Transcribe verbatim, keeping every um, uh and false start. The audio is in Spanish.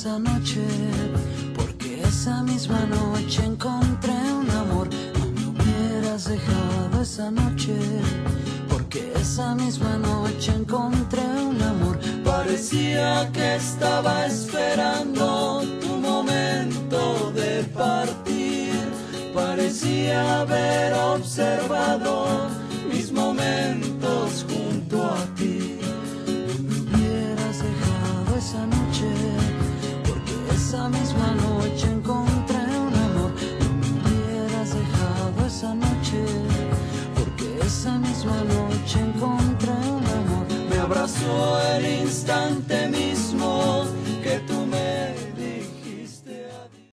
esa noche, porque esa misma noche encontré un amor. No me hubieras dejado esa noche, porque esa misma noche encontré un amor. Parecía que estaba esperando tu momento de partir, parecía haber observado